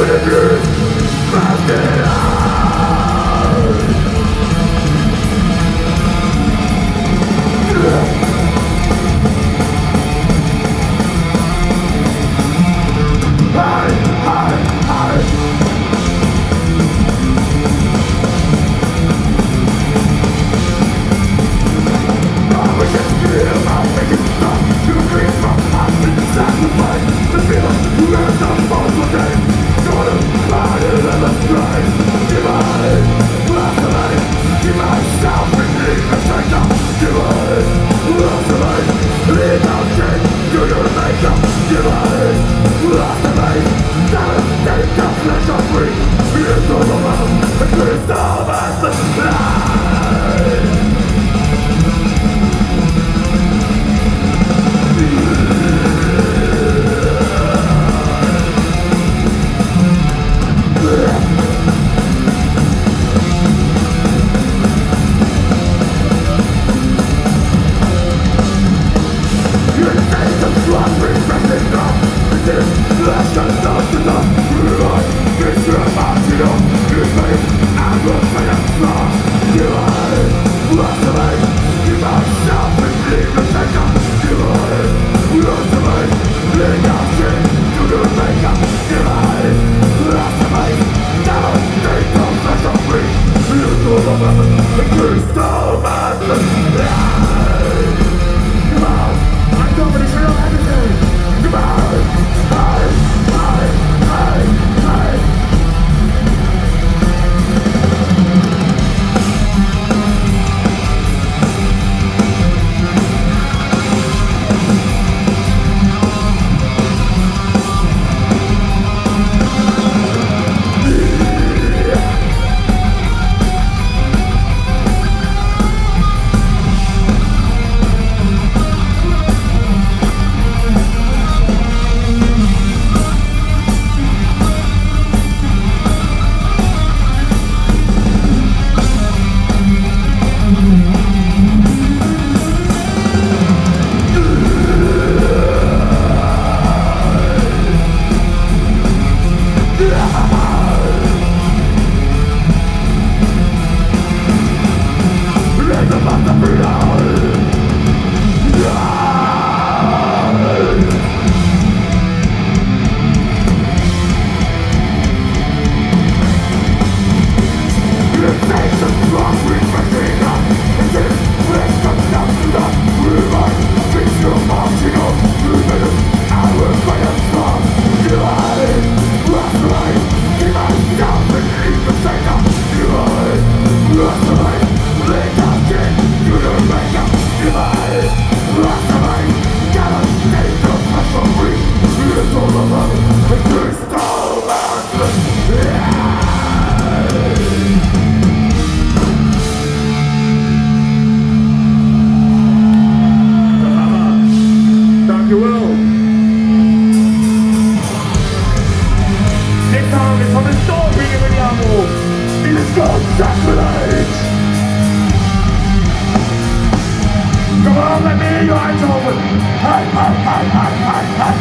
you Eindhoven! Hey, hey, hey, hey, hey, hey!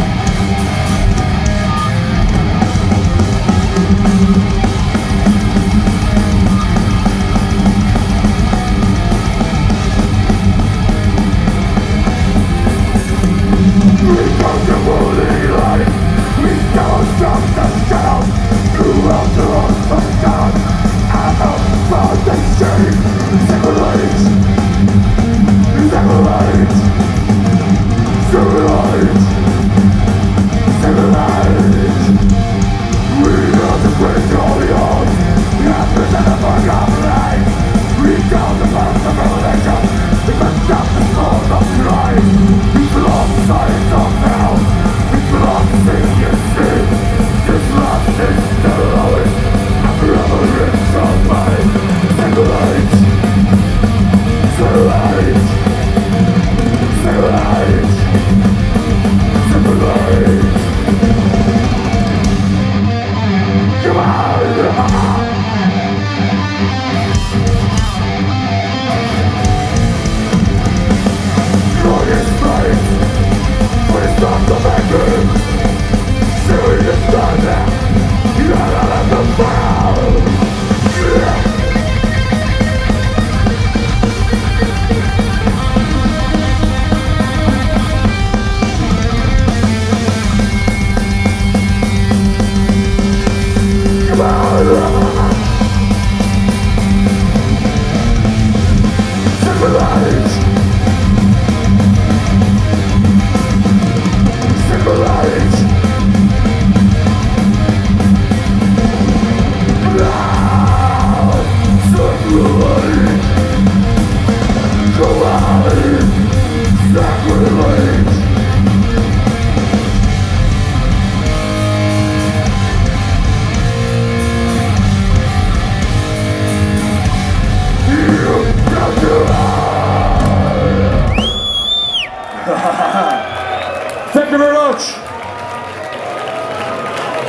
We don't the holy light. We don't stop the shadow. Throughout the road of God, out of foundation, separate, separate, separate.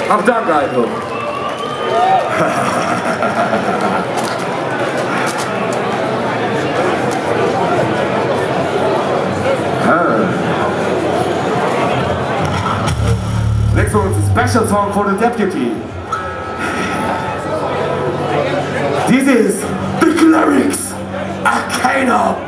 Auf Dank, Eindhoven. Next one is a special song for the deputy. This is the Cleric's Arcanum.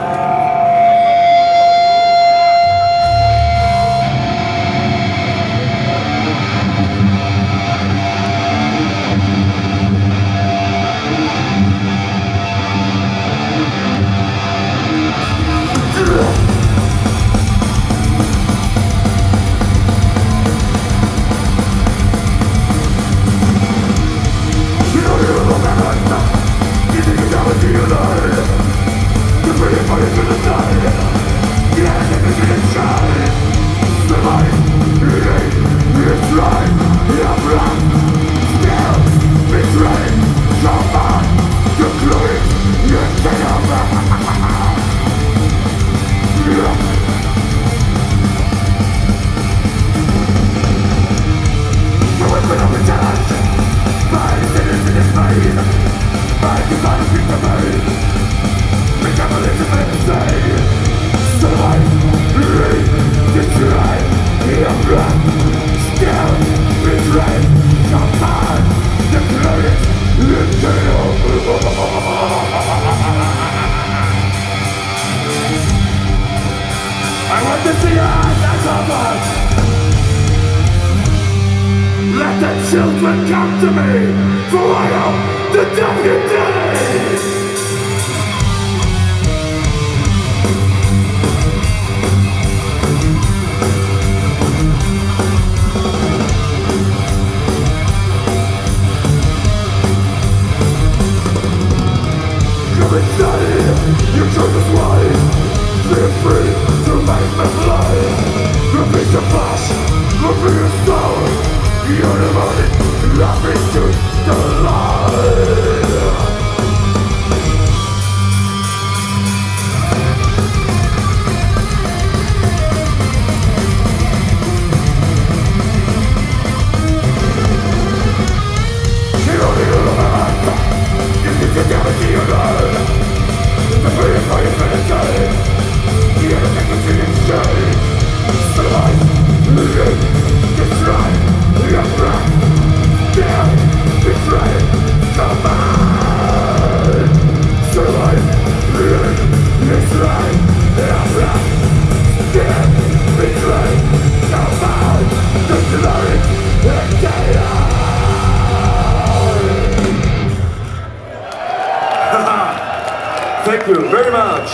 Let the children come to me, for I am the deputy! Come inside, your choice is wise. Live free to make me fly. Repeat the flash, repeat your soul. You're the money, love me to the light. You only know my life. You need to guarantee your life. The free for your fantasy. You gotta take the thing inside. Survive, live, destroy. Your breath, down, betrayed, come on. Survive, live, destroy. Your breath, down, betrayed, come on. The Cleric, Thank you very much.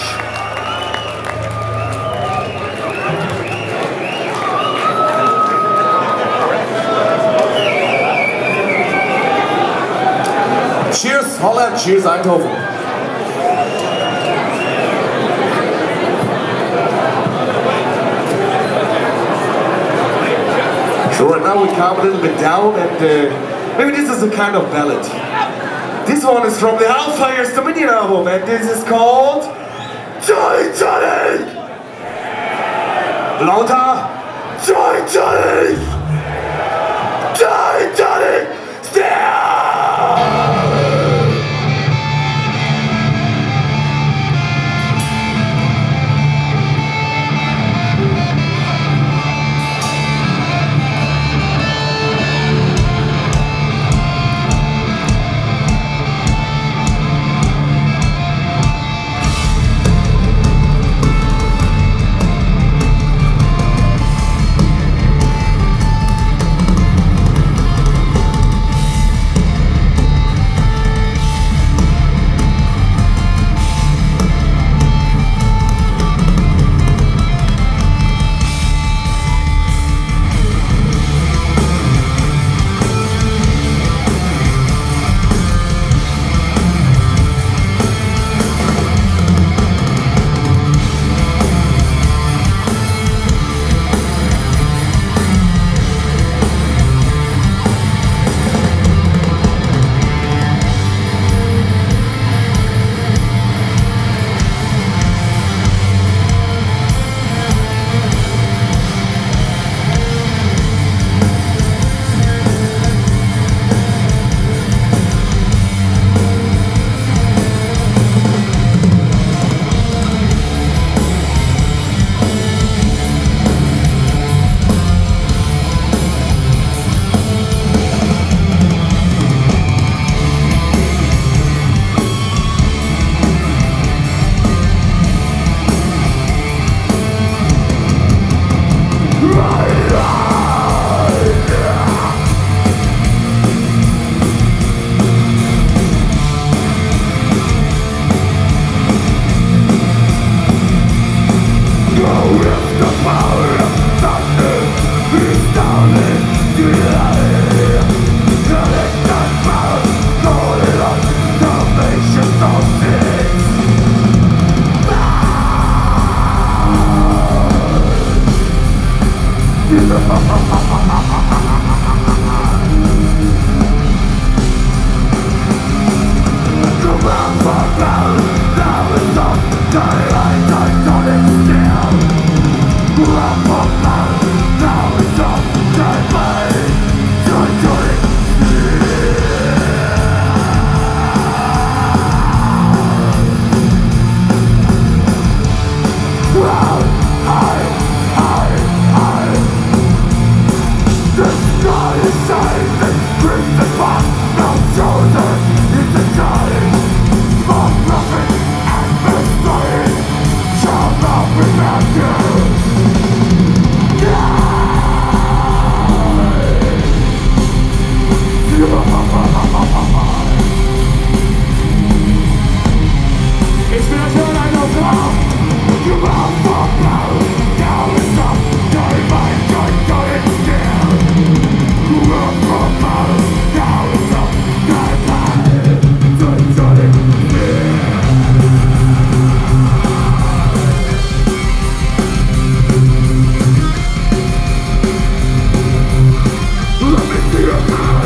Cheers Holland, cheers Eindhoven. So right now we calm a little bit down and maybe this is a kind of ballad. This one is from the Hellfire's Dominion album and this is called Titanic! Lauter! Titanic! Titanic! Still!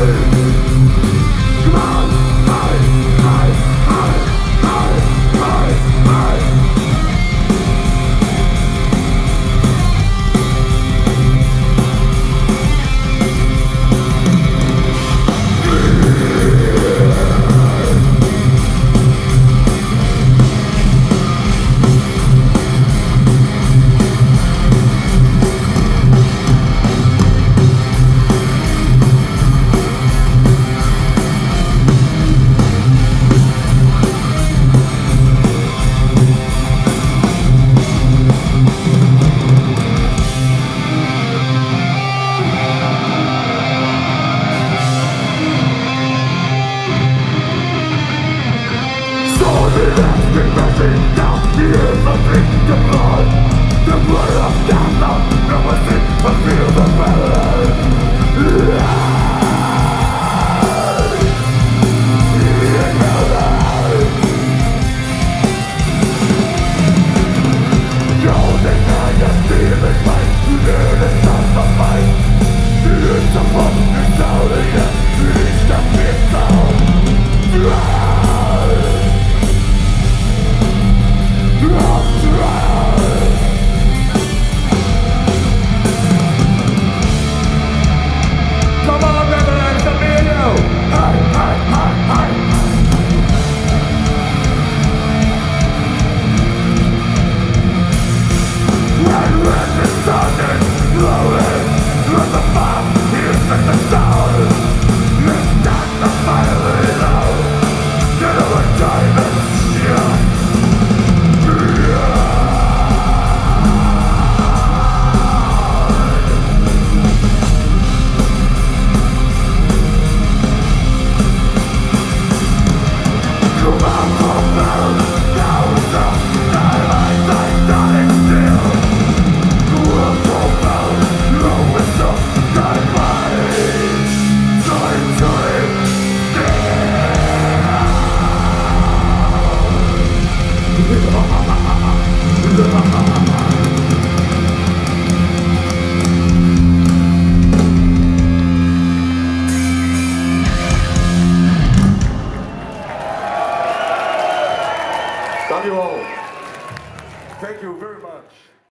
The blood of death, the mercy, I feel the pain.